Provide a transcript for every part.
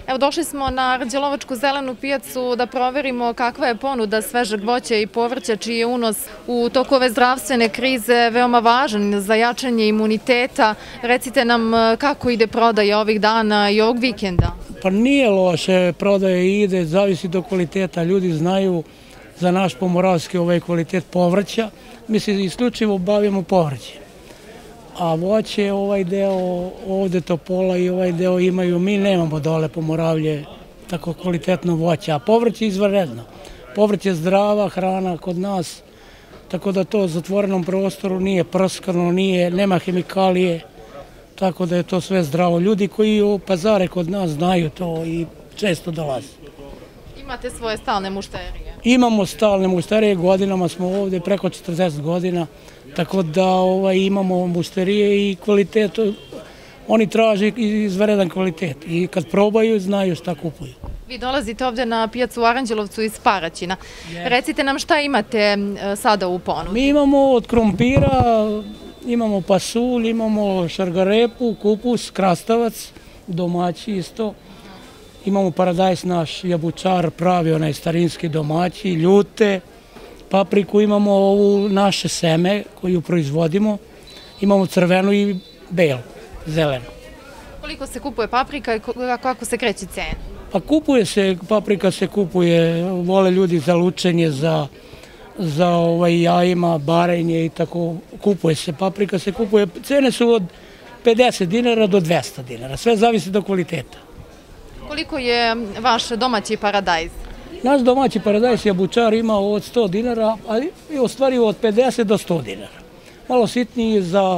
Evo, došli smo na Ranđelovačku zelenu pijacu da proverimo kakva je ponuda svežeg voća i povrća, čiji je unos u toku ove zdravstvene krize veoma važan za jačanje imuniteta. Recite nam kako ide prodaja ovih dana i ovog vikenda? Pa nije loše, prodaja ide, zavisi do kvaliteta. Ljudi znaju za naš pomoravski kvalitet povrća. Mi se isključivo bavimo povrćem. A voće, ovaj deo ovde Topola i ovaj deo imaju, mi nemamo dole Pomoravlje tako kvalitetno voće, a povrće je izvanredno. Povrće je zdrava hrana kod nas, tako da to u zatvorenom prostoru nije prskano, nema hemikalije, tako da je to sve zdravo. Ljudi koji pazare kod nas znaju to i često dolaze. Imate svoje stalne mušterije? Imamo stalne mušterije, godinama smo ovde, preko 40 godina, tako da imamo mušterije i kvalitet, oni traže izvanredan kvalitet i kad probaju znaju šta kupuju. Vi dolazite ovde na pijacu u Aranđelovcu iz Paraćina. Recite nam šta imate sada u ponudi? Mi imamo od krompira, imamo pasulj, imamo šargarepu, kupus, krastavac, domaći isto. Imamo paradajz naš jabučar, pravi onaj starinski domaći, ljute, papriku, imamo ovu naše seme koju proizvodimo, imamo crvenu i belu, zelenu. Koliko se kupuje paprika i kako se kreće cena? Pa paprika se kupuje, vole ljudi za lučenje, za jajima, barenje i tako, kupuje se, paprika se kupuje, cene su od 50 dinara do 200 dinara, sve zavisi do kvaliteta. Koliko je vaš domaći paradajz? Naš domaći paradajz jabučar ima od 100 dinara, ali je ostvarivo od 50 do 100 dinara. Malo sitniji za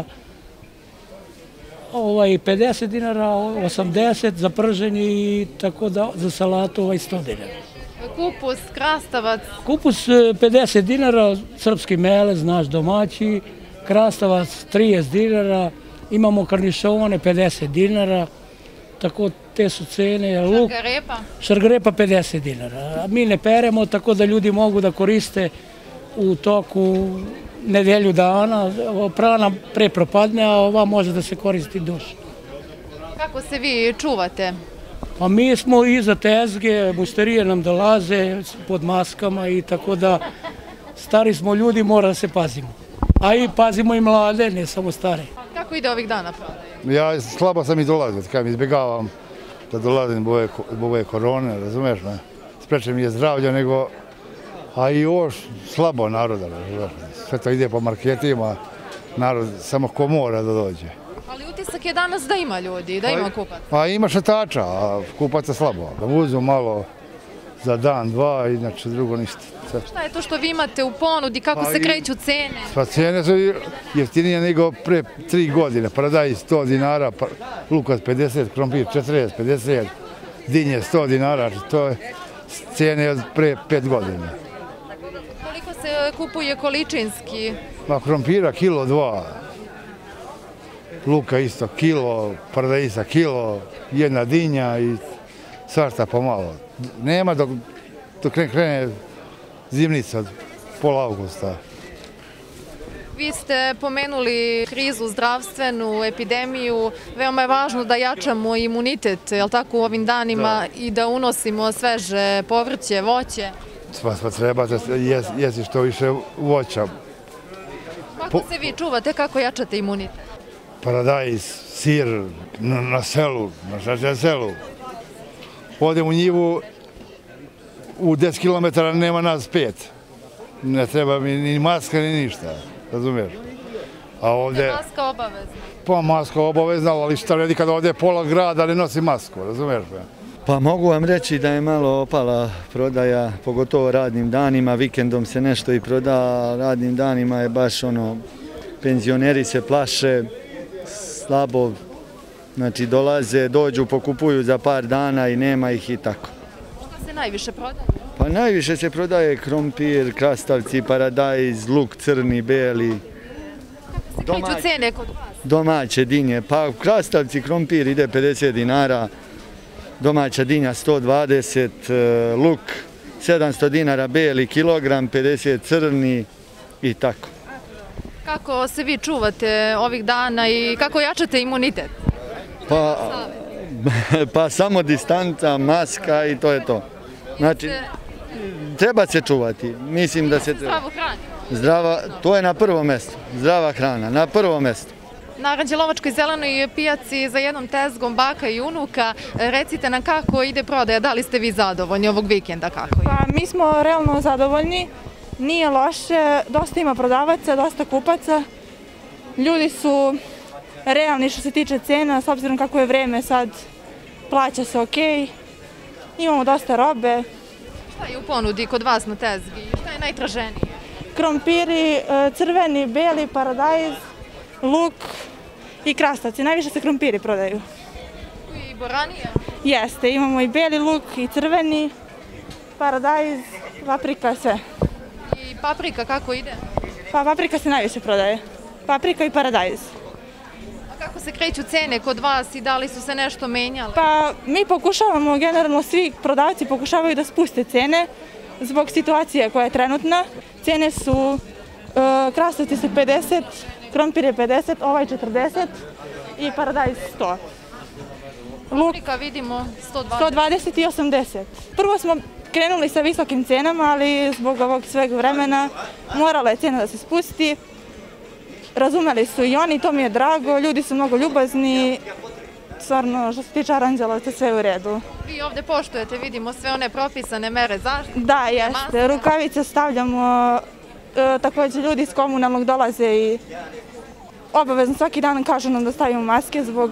50 dinara, 80 za prženje i tako da za salatu 100 dinara. Kupus, krastavac? Kupus 50 dinara, srpski melez, naš domaći, krastavac 30 dinara, imamo karnišone 50 dinara, tako te su cene. Šargarepa? Šargarepa 50 dinara. Mi ne peremo, tako da ljudi mogu da koriste u toku nedelju dana. Prana pre propadne, a ova može da se koristi duže. Kako se vi čuvate? Pa mi smo iza tezge, mušterije nam dolaze pod maskama i tako da stari smo ljudi, mora da se pazimo. A i pazimo i mlade, ne samo stare. Kako ide ovih dana prodaje? Ja slabo sam i dolazio, kada izbjegavam da dolazim zbog ove korone, razumeš me? Spreče mi je zdravlje nego, a i još slabo naroda, razumeš me? Sve to ide po marketima, narod samo ko mora da dođe. Ali utisak je danas da ima ljudi, da ima kupaca. Pa ima šetača, a kupaca slabo. Da uzu malo za dan, dva, inače drugo ništa. Šta je to što vi imate u ponudi, kako se kreću cene? Pa cene su jeftinije nego pre 3 godine. Paradajz 100 dinara, lukas 50, krompir 40, 50, dinje 100 dinara. To je cene od pre 5 godina. Koliko se kupuje količinski? Krompira kilo 2, luka isto kilo, paradajza kilo, jedna dinja i svašta pomalo. Nema dok krene zimnica od pola avgusta. Vi ste pomenuli krizu zdravstvenu, epidemiju. Veoma je važno da jačamo imunitet, je li tako, u ovim danima i da unosimo sveže povrće, voće? Pa treba da jesi što više voća. Kako se vi čuvate, kako jačate imunitet? Paradajz, sir na selu, na selu. Odem u njivu, u 10 km nema nas 5. Ne treba mi ni maska, ni ništa, razumiješ? A ovdje... Je maska obavezna? Pa maska obavezna, ali šta redi kada ovdje pola grada ne nosi masku, razumiješ? Pa mogu vam reći da je malo opala prodaja, pogotovo radnim danima, vikendom se nešto i proda, radnim danima je baš penzioneri se plaše, slabo, znači dolaze, dođu, pokupuju za par dana i nema ih i tako. Što se najviše prodaje? Pa najviše se prodaje krompir, krastavci, paradajz, luk crni, beli. Kako se kreću cene kod vas? Domaće dinje, pa krastavci, krompir ide 50 dinara, domaća dinja 120, luk 700 dinara beli, kilogram 50 crni i tako. Kako se vi čuvate ovih dana i kako jačate imunitet? Pa Pa samo distanca, maska i to je to. Znači, treba se čuvati. Mislim da se treba. Zdravu hranu. Zdrava, to je na prvom mjestu. Zdrava hrana, na prvom mjestu. Na Ranđelovačkoj zelenoj pijaci za jednom tezgom baka i unuka. Recite nam kako ide prodaja, da li ste vi zadovoljni ovog vikenda? Kako je? Pa mi smo realno zadovoljni, nije loše, dosta ima prodavaca, dosta kupaca. Ljudi su realni što se tiče cena, s obzirom kako je vreme sad, plaća se okej. Imamo dosta robe. Šta je u ponudi kod vas na tezgi? Šta je najtraženije? Krompiri, crveni, beli, paradajz, luk i krastavci. Najviše se krompiri prodaju. I boranije? Jeste, imamo i beli luk i crveni, paradajz, paprika, sve. I paprika kako ide? Pa paprika se najviše prodaje. Paprika i paradajz. A kako se kreću cene kod vas i da li su se nešto menjale? Pa mi pokušavamo, generalno svi prodavci pokušavaju da spuste cene zbog situacije koja je trenutna. Cene su, krastavci su 50, krompir je 50, ovaj 40 i paradajz 100. Luk Paprika vidimo 120. 120 i 80. Prvo smo krenuli sa visokim cenama, ali zbog ovog sveg vremena morala je cena da se spusti. Razumeli su i oni, to mi je drago, ljudi su mnogo ljubazni. Stvarno, što se tiče Aranđelovca, sve je u redu. Vi ovde poštujete, vidimo sve one propisane mere zaštite. Da, jeste. Rukavice stavljamo, također ljudi iz komunalnog dolaze i obavezno svaki dan kažu nam da stavimo maske zbog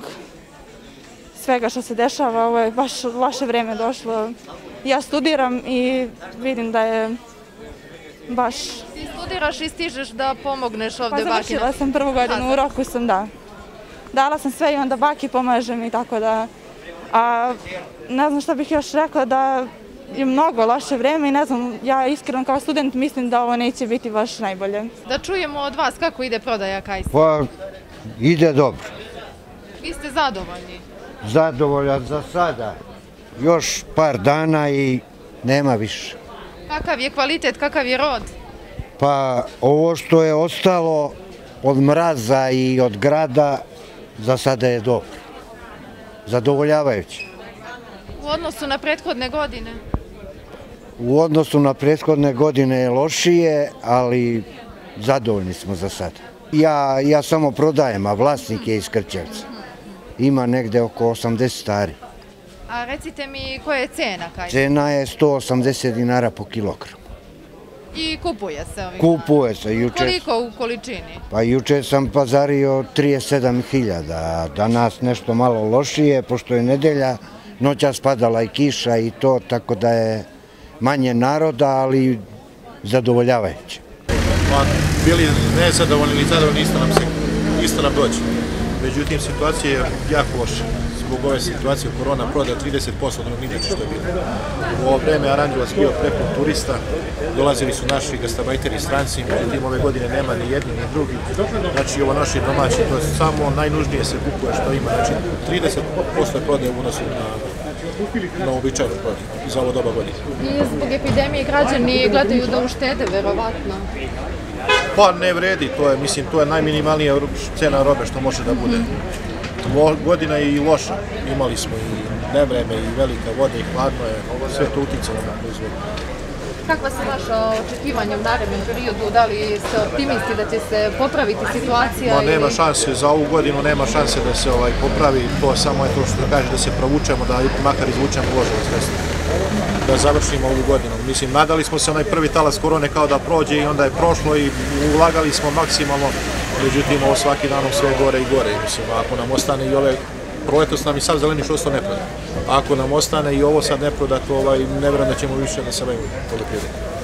svega što se dešava. Ovo je baš loše vreme došlo. Ja studiram i vidim da je baš... Ti studiraš i stižeš da pomogneš ovde Pa baki? završila sam prvu godinu, u roku sam, da. Dala sam sve i onda baki pomažem i tako da... A ne znam šta bih još rekla, da je mnogo loše vreme i ne znam, ja iskreno kao student mislim da ovo neće biti baš najbolje. Da čujemo od vas kako ide prodaja kajsa. Pa ide dobro. Vi ste zadovoljni? Zadovoljan za sada. Još par dana i nema više. Kakav je kvalitet, kakav je rod? Pa ovo što je ostalo od mraza i od grada za sada je dobro. Zadovoljavajuće. U odnosu na prethodne godine? U odnosu na prethodne godine je lošije, ali zadovoljni smo za sada. Ja samo prodajem, a vlasnik je iz Krćevca. Ima negde oko 80 stari. A recite mi koja je cena kajsa? Cena je 180 dinara po kilogramu. I kupuje se ovih Kupuje se. Koliko u količini? Pa juče sam pazario 37.000, danas nešto malo lošije, pošto je nedelja, noćas padala i kiša i to, tako da je manje naroda, ali zadovoljavajuće. Pa bili nezadovoljni ili zadovoljni isto nam dođe. Međutim, situacija je jako loša. Zbog ove situacije korona prodaja 30% od onog inače što je bilo. U ovo vreme Aranđelovac bio prepun turista, dolazili su naši gastarbajteri stranci, međutim ove godine nema ni jedni ni drugi. Znači ovo naši domaći, to je samo najnužnije se kupuje što ima. Znači 30% je prodaja u odnosu na običajnu prodaju za ovo doba godine. I zbog epidemije građani gledaju da uštede, verovatno. Pa ne vredi, to je najminimalnija cena robe što može da bude. Godina je i loša, imali smo i nevreme i velika voda i hladno je, sve to uticalo na proizvodnju. Kakva su vaša očekivanja u narednom periodu? Da li ste optimisti da će se popraviti situacija? Ma nema šanse, za ovu godinu nema šanse da se popravi, to samo je to što kaže da se provučemo, da makar izvučemo uloženo sredstvo. Da završimo ovu godinu. Mislim, nadali smo se onaj prvi talas korone kao da prođe i onda je prošlo i ulagali smo maksimalno, međutim ovo svaki danom sve gore i gore. Mislim, ako nam ostane i ove proletos nam i sad zeleni šosto ne proda. Ako nam ostane i ovo sad ne proda, to ne vjerujem da ćemo više da se bavimo poljoprivredom.